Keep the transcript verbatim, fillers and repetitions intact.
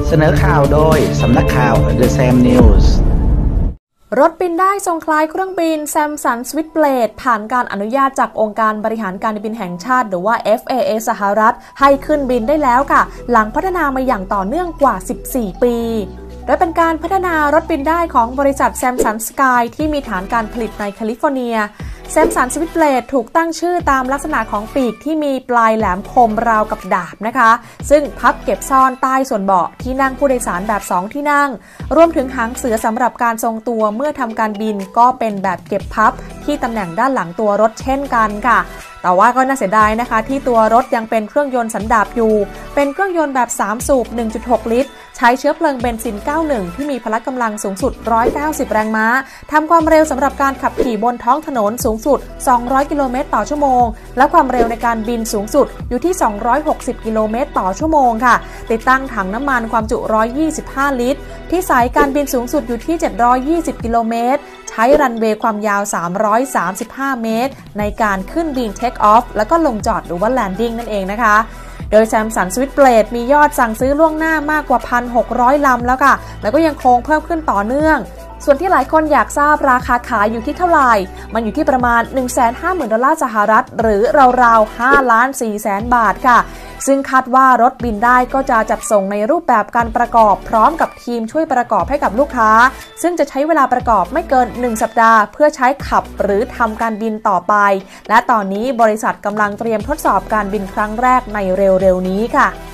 เสนอข่าวโดยสำนักข่าว The Sam News รถบินได้ทรงคล้ายเครื่องบิน Samson Switchblade ผ่านการอนุญาตจากองค์การบริหารการบินแห่งชาติหรือว่า เอฟ เอ เอ สหรัฐให้ขึ้นบินได้แล้วค่ะหลังพัฒนามาอย่างต่อเนื่องกว่าสิบสี่ปีโดยเป็นการพัฒนารถบินได้ของบริษัท Samson Sky ที่มีฐานการผลิตในแคลิฟอร์เนีย Samson Switchblade ถูกตั้งชื่อตามลักษณะของปีกที่มีปลายแหลมคมราวกับดาบนะคะซึ่งพับเก็บซ่อนใต้ส่วนเบาะที่นั่งผู้โดยสารแบบสองที่นั่งรวมถึงหางเสือสำหรับการทรงตัวเมื่อทำการบินก็เป็นแบบเก็บพับที่ตำแหน่งด้านหลังตัวรถเช่นกันค่ะแต่ว่าก็น่าเสียดายนะคะที่ตัวรถยังเป็นเครื่องยนต์สันดาปอยู่เป็นเครื่องยนต์แบบสามสูบ หนึ่งจุดหก ลิตรใช้เชื้อเพลิงเบนซินเก้าสิบเอ็ดที่มีพละกำลังสูงสุดหนึ่งร้อยเก้าสิบแรงม้าทำความเร็วสำหรับการขับขี่บนท้องถนนสูงสุดสองร้อยกิโลเมตรต่อชั่วโมงและความเร็วในการบินสูงสุดอยู่ที่สองร้อยหกสิบกิโลเมตรต่อชั่วโมงค่ะติดตั้งถังน้ำมันความจุหนึ่งร้อยยี่สิบห้าลิตรที่สายการบินสูงสุดอยู่ที่เจ็ดร้อยยี่สิบกิโลเมตรใช้รันเวย์ความยาวสามร้อยสามสิบห้าเมตรในการขึ้นบินเทคออฟแล้วก็ลงจอดหรือว่าแลนดิ้งนั่นเองนะคะโดย Samson Switchblade มียอดสั่งซื้อล่วงหน้ามากกว่า หนึ่งพันหกร้อย ลำแล้วค่ะแล้วก็ยังคงเพิ่มขึ้นต่อเนื่องส่วนที่หลายคนอยากทราบราคาขายอยู่ที่เท่าไหร่มันอยู่ที่ประมาณ หนึ่งแสนห้าหมื่น ดอลลาร์สหรัฐหรือราวๆ ห้าล้านสี่แสน บาทค่ะซึ่งคาดว่ารถบินได้ก็จะจัดส่งในรูปแบบการประกอบพร้อมกับทีมช่วยประกอบให้กับลูกค้าซึ่งจะใช้เวลาประกอบไม่เกินหนึ่งสัปดาห์เพื่อใช้ขับหรือทำการบินต่อไปและตอนนี้บริษัทกำลังเตรียมทดสอบการบินครั้งแรกในเร็วๆนี้ค่ะ